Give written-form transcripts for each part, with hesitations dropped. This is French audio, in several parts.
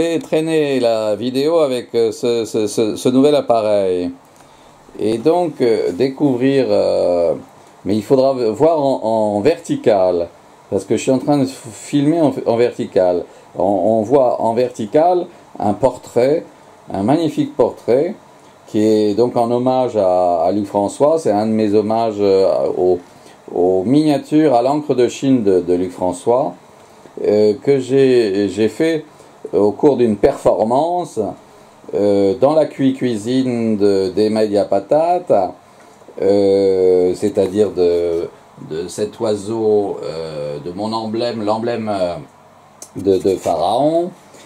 traîner la vidéo avec ce nouvel appareil. Et donc découvrir, mais il faudra voir en vertical, parce que je suis en train de filmer en vertical. On voit en vertical un portrait, un magnifique portrait, qui est donc en hommage à Luc François. C'est un de mes hommages aux miniatures à l'encre de Chine de Luc François, que j'ai fait au cours d'une performance dans la cuisine des Média Patates, c'est-à-dire de cet oiseau, de mon emblème, l'emblème de Pharaon,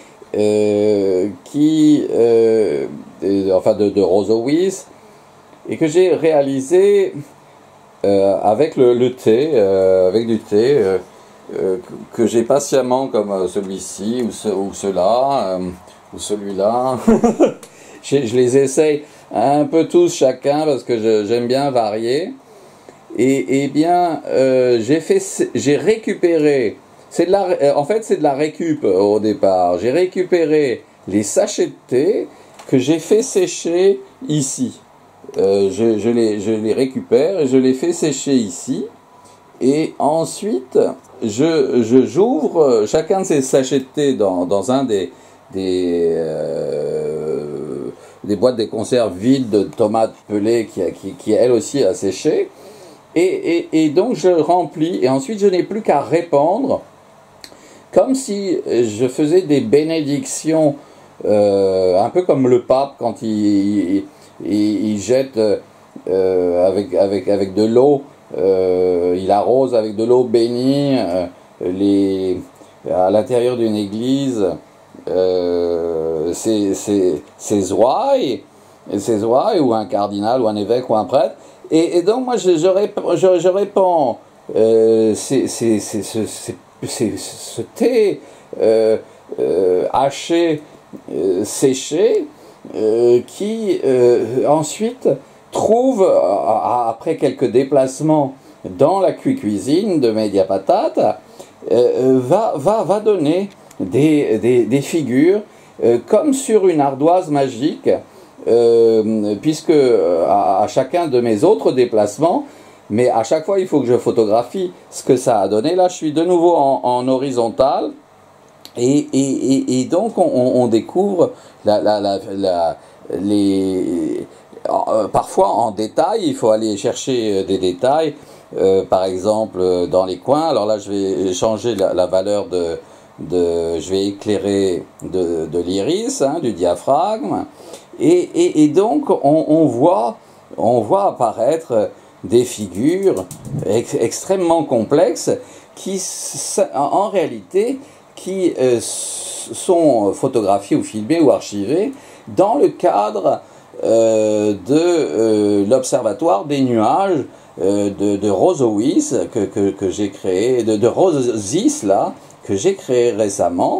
enfin de Rosowis, et que j'ai réalisé avec le thé, avec du thé, que j'ai patiemment, comme celui-ci ou cela, ou celui-là. Je les essaye un peu tous chacun parce que j'aime bien varier. Et bien, j'ai récupéré, en fait c'est de la récup au départ. J'ai récupéré les sachets de thé que j'ai fait sécher ici. Je les récupère et je les fais sécher ici. Et ensuite, j'ouvre chacun de ces sachets de thé dans un des boîtes des conserves vides de tomates pelées qui elle aussi a séché. Et donc je remplis, et ensuite je n'ai plus qu'à répandre, comme si je faisais des bénédictions, un peu comme le pape quand il jette avec de l'eau, il arrose avec de l'eau bénie à l'intérieur d'une église ses ouailles, ou un cardinal, ou un évêque, ou un prêtre. Et donc moi je répands ce thé haché, séché, qui ensuite trouve, après quelques déplacements dans la cuisine de Média Patates, va donner des figures comme sur une ardoise magique, puisque à chacun de mes autres déplacements, mais à chaque fois il faut que je photographie ce que ça a donné. Là je suis de nouveau en horizontal, et donc on découvre parfois en détail. Il faut aller chercher des détails, par exemple dans les coins. Alors là je vais changer la valeur je vais éclairer de l'iris, du diaphragme, et donc on voit apparaître des figures extrêmement complexes qui en réalité sont photographiées ou filmées ou archivées dans le cadre de l'Observatoire des nuages de Rosowis que j'ai créé, de Rosis là, que j'ai créé récemment,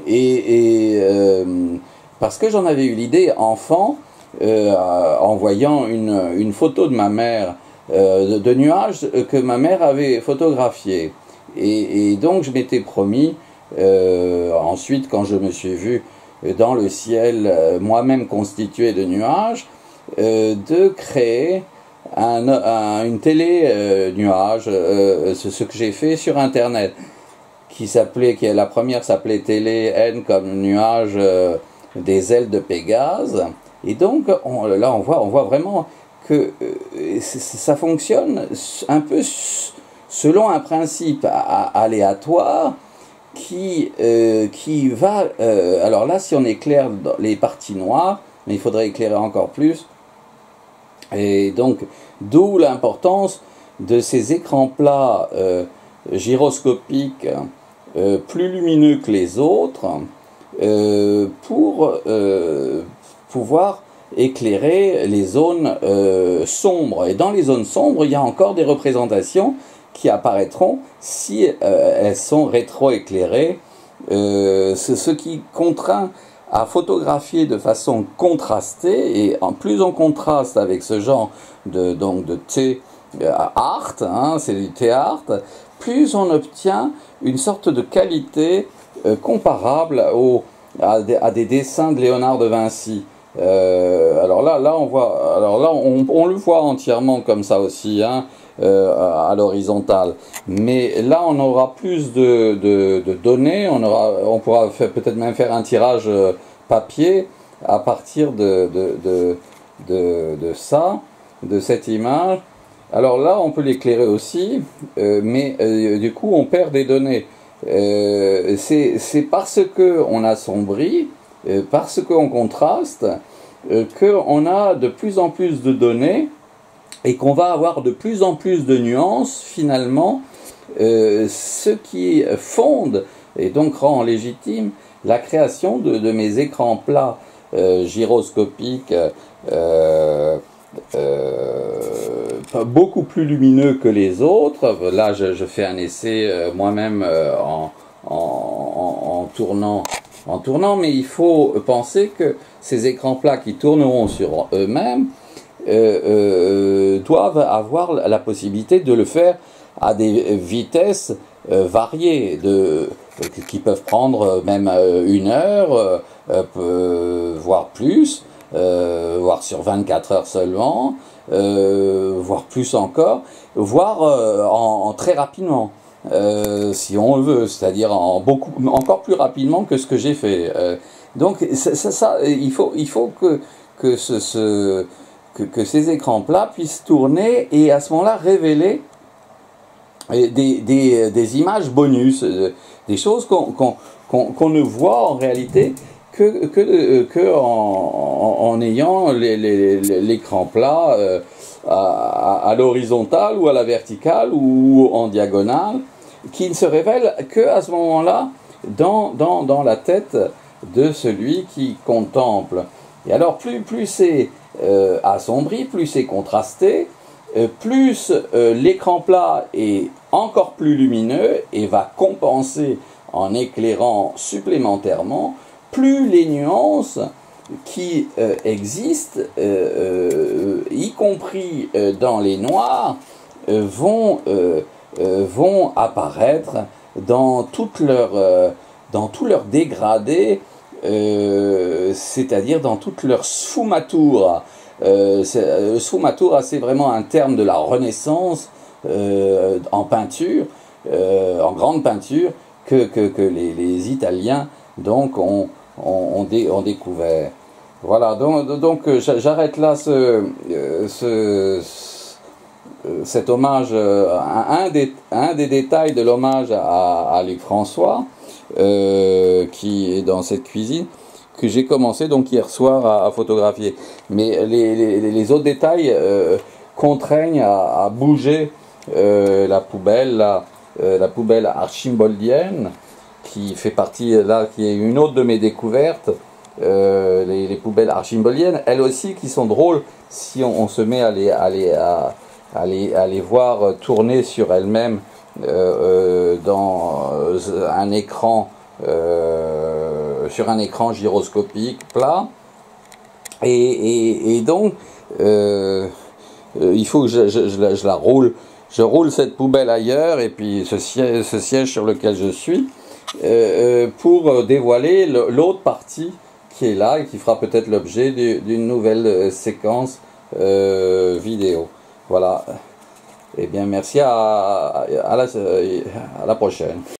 parce que j'en avais eu l'idée enfant, en voyant une photo de ma mère, de nuages que ma mère avait photographiés. Et donc je m'étais promis, ensuite quand je me suis vu dans le ciel moi-même constitué de nuages, de créer une télé nuage, ce que j'ai fait sur internet, la première s'appelait Télé N comme nuage des ailes de Pégase. Et donc là on voit vraiment que ça fonctionne un peu selon un principe aléatoire qui va, alors là si on éclaire dans les parties noires, mais il faudrait éclairer encore plus, et donc d'où l'importance de ces écrans plats gyroscopiques, plus lumineux que les autres, pour pouvoir éclairer les zones sombres. Et dans les zones sombres, il y a encore des représentations qui apparaîtront si elles sont rétro-éclairées, ce qui contraint à photographier de façon contrastée, et plus on contraste avec ce genre de thé art, c'est du thé art, plus on obtient une sorte de qualité comparable à des dessins de Léonard de Vinci. Alors là, on voit, alors là, on le voit entièrement comme ça aussi, hein, à l'horizontale. Mais là, on aura plus de données. On pourra peut-être même faire un tirage papier à partir de ça, de cette image. Alors là, on peut l'éclairer aussi, mais du coup, on perd des données. C'est parce qu'on assombrit, parce qu'on contraste, qu'on a de plus en plus de données et qu'on va avoir de plus en plus de nuances finalement, ce qui fonde et donc rend légitime la création de mes écrans plats gyroscopiques beaucoup plus lumineux que les autres. Là, je fais un essai moi-même en tournant, mais il faut penser que ces écrans plats qui tourneront sur eux-mêmes doivent avoir la possibilité de le faire à des vitesses variées, qui peuvent prendre même 1 heure, voire plus, voire sur 24 heures seulement, voire plus encore, voire très rapidement. Si on le veut, c'est-à-dire encore plus rapidement que ce que j'ai fait. Donc il faut que ces écrans plats puissent tourner et à ce moment-là révéler des images bonus, des choses qu'on ne voit en réalité que en ayant l'écran plat à l'horizontale ou à la verticale ou en diagonale, qui ne se révèle que à ce moment-là dans la tête de celui qui contemple. Et alors plus c'est assombri, plus c'est contrasté, plus l'écran plat est encore plus lumineux et va compenser en éclairant supplémentairement, plus les nuances qui existent, y compris dans les noirs, vont apparaître dans tout leur dégradé, c'est-à-dire dans toute leur sfumatura. Sfumatura, c'est vraiment un terme de la Renaissance en peinture, en grande peinture, que les Italiens donc ont découvert. Voilà, donc j'arrête là cet hommage, un des détails de l'hommage à Luc François, qui est dans cette cuisine, que j'ai commencé donc hier soir à photographier. Mais les autres détails contraignent à bouger la poubelle archimboldienne, qui fait partie, là, qui est une autre de mes découvertes, les poubelles archimboldiennes, elles aussi qui sont drôles si on se met à les voir tourner sur elles-mêmes dans un écran, sur un écran gyroscopique plat. Et donc, il faut que je la roule. Je roule cette poubelle ailleurs, et puis ce siège sur lequel je suis, pour dévoiler l'autre partie qui est là et qui fera peut-être l'objet d'une nouvelle séquence vidéo. Voilà. Eh bien, merci, à la prochaine.